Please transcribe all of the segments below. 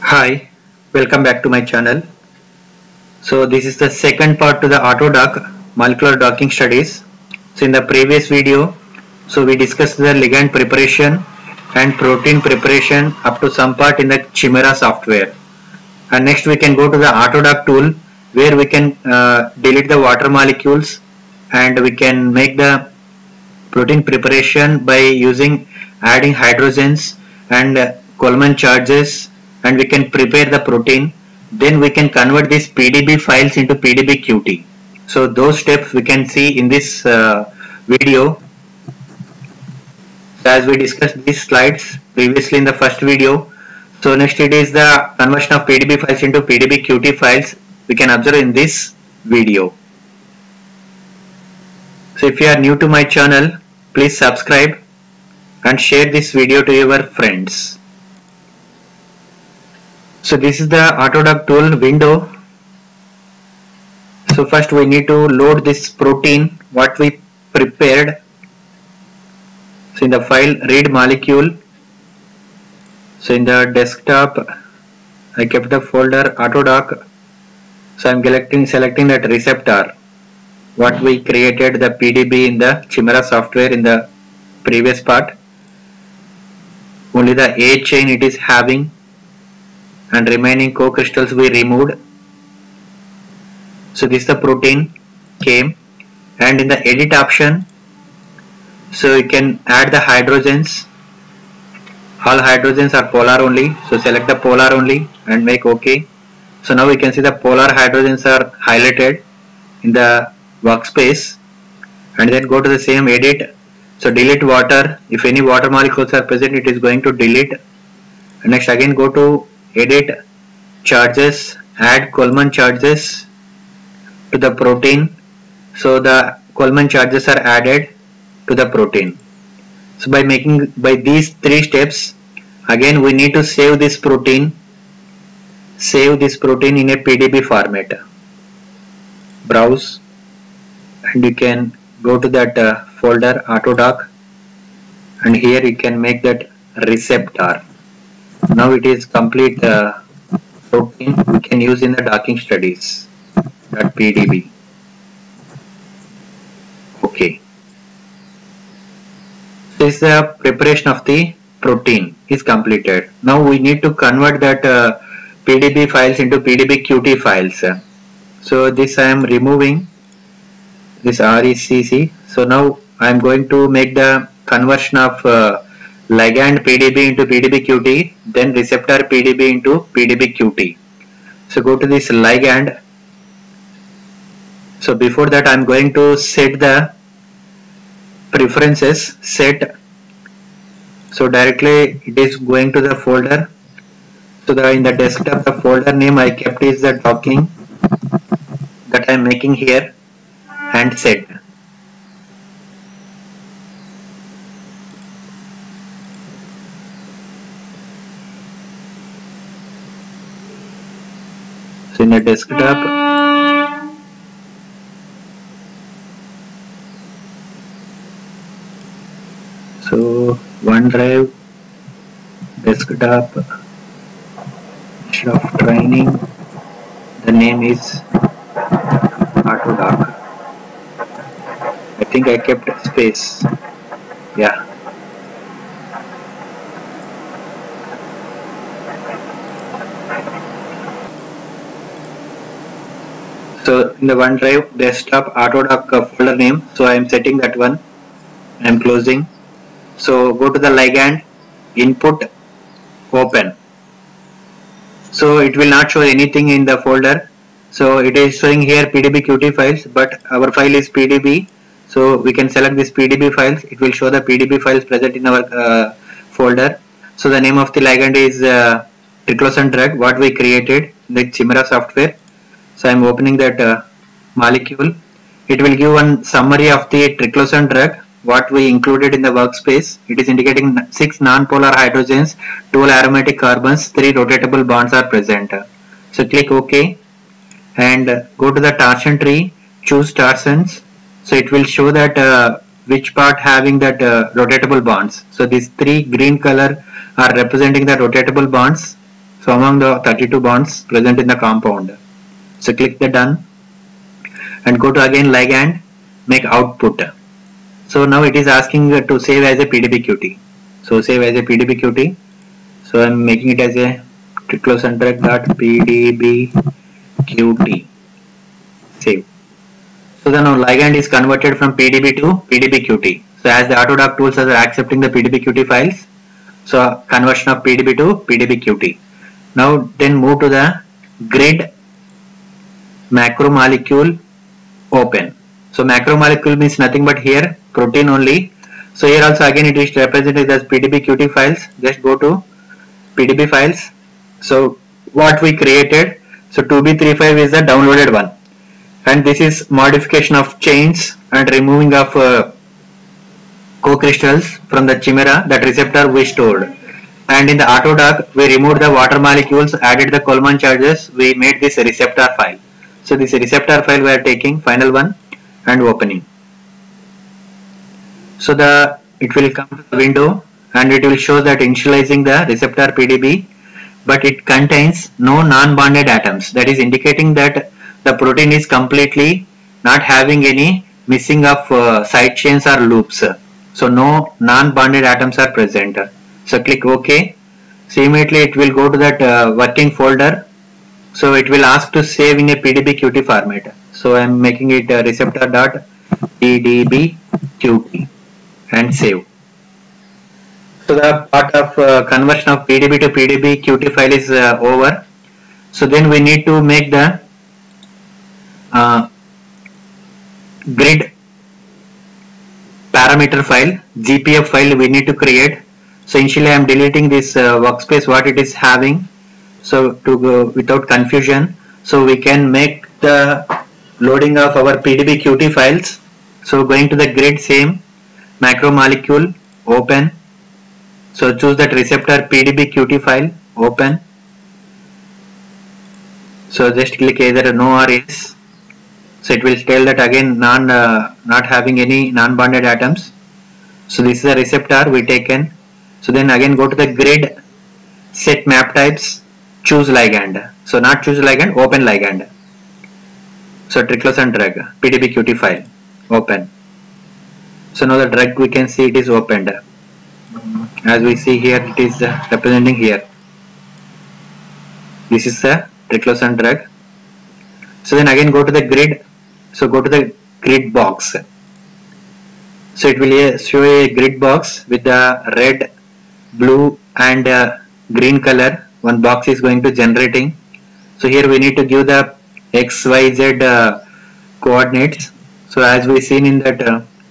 Hi, welcome back to my channel. So this is the second part to the AutoDock molecular docking studies. So in the previous video, we discussed the ligand preparation and protein preparation up to some part in the Chimera software. And next we can go to the AutoDock tool where we can delete the water molecules and we can make the protein preparation by adding hydrogens and Coleman charges, and we can prepare the protein. Then we can convert these PDB files into PDB-QT. So those steps we can see in this video. So as we discussed these slides previously in the first video. So next it is the conversion of PDB files into PDB-QT files we can observe in this video. So if you are new to my channel, please subscribe and share this video to your friends. So this is the AutoDock tool window. So first we need to load this protein what we prepared. So in the file read molecule. So in the desktop I kept the folder AutoDock. So I am selecting that receptor what we created the PDB in the Chimera software in the previous part. Only the A chain it is having, and remaining co-crystals we removed. So this is the protein came, and in the edit option, so you can add the hydrogens. All hydrogens are polar only, so select the polar only and make OK. So now we can see the polar hydrogens are highlighted in the workspace, and then go to the same edit. So delete water. If any water molecules are present, it is going to delete. And next again go to edit charges, add Coleman charges to the protein. So the Coleman charges are added to the protein. So by these three steps, again we need to save this protein in a PDB format. Browse, and you can go to that folder AutoDock, and here you can make that receptor. Now it is complete protein we can use in the docking studies. .pdb. Okay. This is the preparation of the protein is completed. Now we need to convert that PDB files into PDB-QT files. So this I am removing this RECC. So now I am going to make the conversion of ligand PDB into PDB-QT, then receptor PDB into PDB-QT. So go to this ligand. So before that I am going to set the preferences set. So directly it is going to the folder. So in the desktop the folder name I kept is the docking that I am making here, and set. So in the desktop, so OneDrive desktop of training, the name is AutoDock. I think I kept space. Yeah. So in the OneDrive desktop AutoDock folder name, so I am setting that one. I am closing. So go to the ligand, input, open. So it will not show anything in the folder. So it is showing here PDB-QT files, but our file is PDB. So we can select this PDB files. It will show the PDB files present in our folder. So the name of the ligand is triclosan drug what we created in the Chimera software. So I am opening that molecule. It will give one summary of the triclosan drug what we included in the workspace. It is indicating 6 non-polar hydrogens, 12 aromatic carbons, 3 rotatable bonds are present. So click OK and go to the torsion tree, choose torsons. So it will show that which part having that rotatable bonds. So these 3 green color are representing the rotatable bonds. So among the 32 bonds present in the compound. So click the done and go to again ligand, make output. So now it is asking to save as a PDBQT. So save as a PDBQT. So I am making it as a triclosan-drug.pdbqt. Save. So the now ligand is converted from PDB to PDBQT. So as the Autodock tools are accepting the PDBQT files, so conversion of PDB to PDBQT. Now then move to the grid macromolecule open. So macromolecule means nothing but here protein only. So here also again it is represented as PDBQT files. Just go to PDB files. So what we created, so 2B35 is the downloaded one, and this is modification of chains and removing of co-crystals from the chimera. That receptor we stored, and in the Autodock we removed the water molecules, added the Coleman charges, we made this receptor file. So this receptor file we are taking, final one, and opening. So it will come to the window and it will show that initializing the receptor PDB, but it contains no non-bonded atoms. That is indicating that the protein is completely not having any missing of side chains or loops. So no non-bonded atoms are present. So click OK. So immediately it will go to that working folder. So it will ask to save in a PDBQT format. So I am making it receptor.pdbqt and save. So the part of conversion of PDB to PDBQT file is over. So then we need to make the grid parameter file, GPF file we need to create. So initially I am deleting this workspace what it is having, so to go without confusion, so we can make the loading of our PDBQT files. So going to the grid, same macromolecule, open. So choose that receptor PDBQT file, open. So just click either no or yes. So it will tell that again not having any non-bonded atoms. So this is the receptor we taken. So then again go to the grid, set map types, choose ligand. So not choose ligand, open ligand. So triclosan drug, PDBQT file, open. So now the drug we can see it is opened. As we see here, it is representing here. This is the triclosan drug. So then again go to the grid. So go to the grid box. So it will show a grid box with the red, blue and green color. One box is going to generating. So here we need to give the X, Y, Z coordinates. So as we seen in that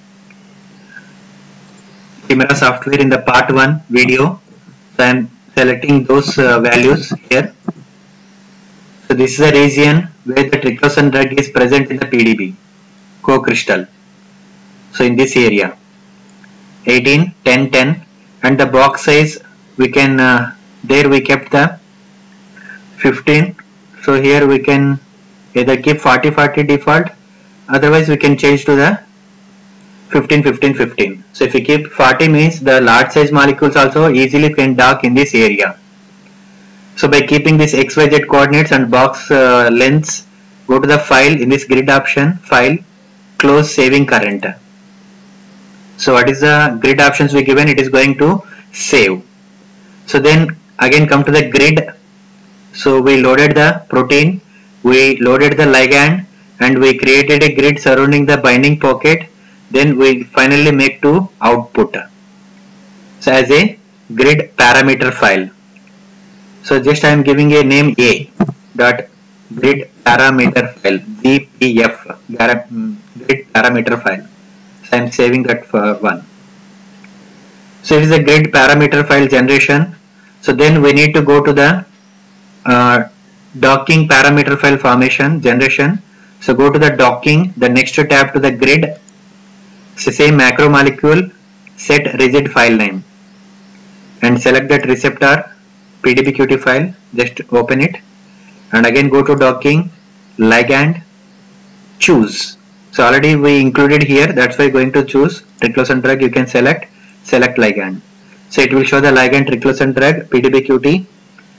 Chimera software in the part 1 video, so I am selecting those values here. So this is the region where the triclosan drug is present in the PDB co-crystal. So in this area 18, 10, 10, and the box size we can there we kept the 15. So here we can either keep 40, 40 default, otherwise we can change to the 15, 15, 15. So if we keep 40 means the large size molecules also easily can dock in this area. So by keeping this XYZ coordinates and box lengths, go to the file, in this grid option, file, close saving current. So what is the grid options we given? It is going to save. So then again come to the grid. So we loaded the protein, we loaded the ligand, and we created a grid surrounding the binding pocket. Then we finally make to output. So as a grid parameter file. So just I am giving a name A dot grid parameter file, GPF grid parameter file. So I am saving that for one. So it is a grid parameter file generation. So then we need to go to the docking parameter file formation generation. So go to the docking, the next tab to the grid. So same macromolecule, set rigid file name, and select that receptor PDBQT file, just open it, and again go to docking, ligand, choose. So already we included here, that's why going to choose triclosan drug. You can select ligand. So it will show the ligand triclosan drug PDBQT.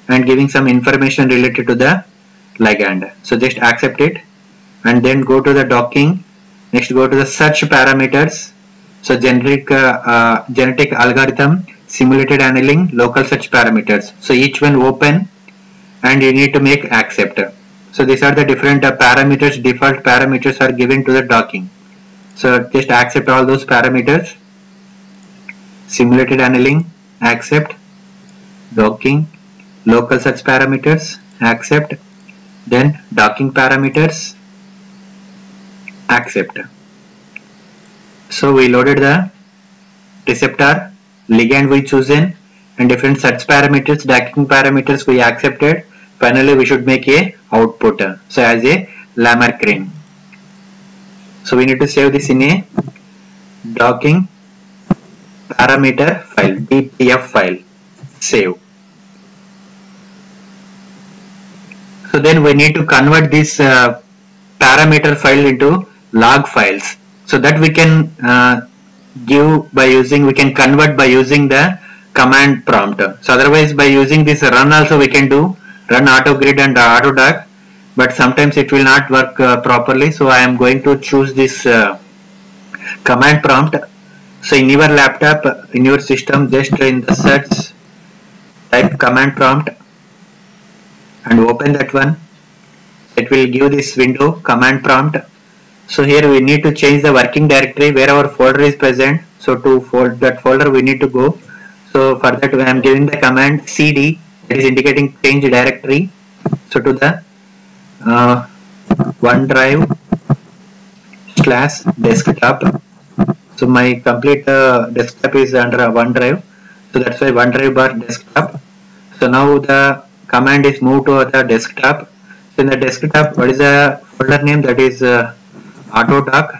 and giving some information related to the ligand. So just accept it and then go to the docking. Next go to the search parameters. So genetic algorithm, simulated annealing, local search parameters. So each one open and you need to make accept. So these are the different parameters, default parameters are given to the docking. So just accept all those parameters. Simulated annealing, accept. Docking, local search parameters, accept. Then docking parameters, accept. So we loaded the receptor, ligand we chosen, and different search parameters, docking parameters we accepted. Finally we should make a output, so as a Lamarck. So we need to save this in a docking parameter file, DPF file. Save. So then we need to convert this parameter file into log files, so that we can we can convert by using the command prompt. So otherwise by using this run also we can do run AutoGrid and AutoDock, but sometimes it will not work properly. So I am going to choose this command prompt. So in your laptop, in your system, just in the search type command prompt and open that one. It will give this window command prompt. So here we need to change the working directory where our folder is present. So to that folder we need to go. So for that I am giving the command cd, that is indicating change directory. So to the OneDrive / desktop. So my complete desktop is under OneDrive. So that's why OneDrive bar desktop. So now the command is moved to the desktop. So in the desktop, what is the folder name? That is AutoDock.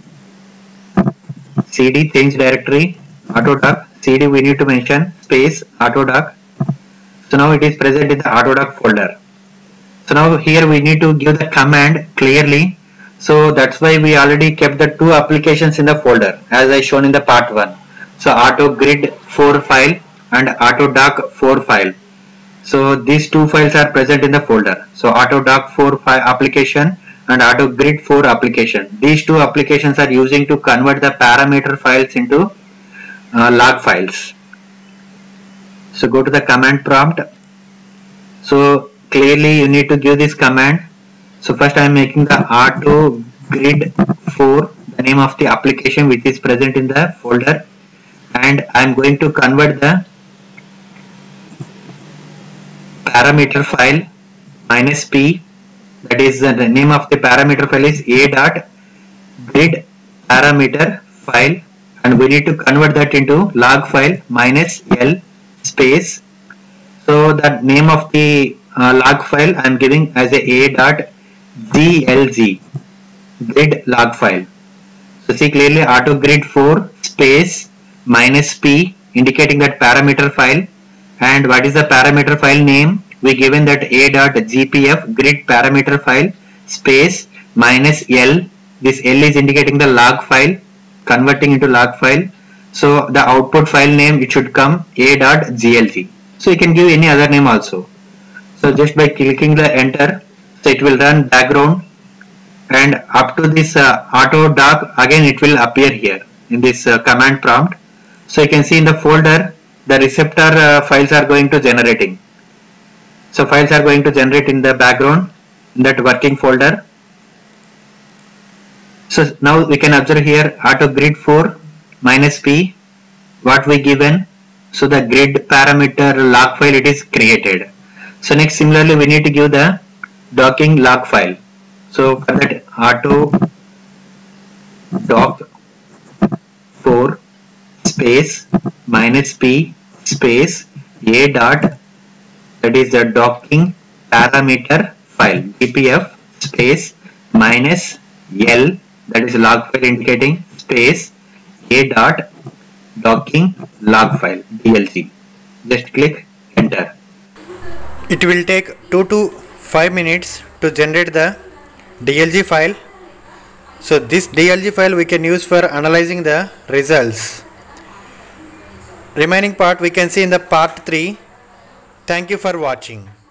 CD change directory, AutoDock. CD we need to mention space AutoDock. So now it is present in the AutoDock folder. So now here we need to give the command clearly. So that's why we already kept the two applications in the folder as I shown in the part 1. So AutoGrid 4 file and AutoDock 4 file. So these two files are present in the folder. So AutoDock 4 file application and AutoGrid 4 application. These two applications are using to convert the parameter files into log files. So go to the command prompt. So clearly you need to give this command. So first I am making the AutoGrid 4, the name of the application which is present in the folder, and I am going to convert the parameter file -p, that is the name of the parameter file is a.grid parameter file, and we need to convert that into log file -l space. So the name of the log file I am giving as a.glg grid log file. So see clearly AutoGrid 4 space -p indicating that parameter file, and what is the parameter file name? We given that a.gpf grid parameter file space -l. This L is indicating the log file, converting into log file. So the output file name, it should come a.glg. So you can give any other name also. So just by clicking the enter, so it will run background, and up to this AutoDock again it will appear here in this command prompt. So you can see in the folder the receptor files are going to generating. So files are going to generate in the background in that working folder. So now we can observe here AutoGrid 4 -p, what we given. So the grid parameter log file it is created. So next similarly we need to give the docking log file. So for that AutoDock 4 space -p space a dot, that is the docking parameter file dpf space -l, that is log file indicating space a dot docking log file dlg. Just click enter. It will take 2 to 5 minutes to generate the DLG file. So this DLG file we can use for analyzing the results. Remaining part we can see in the part 3. Thank you for watching.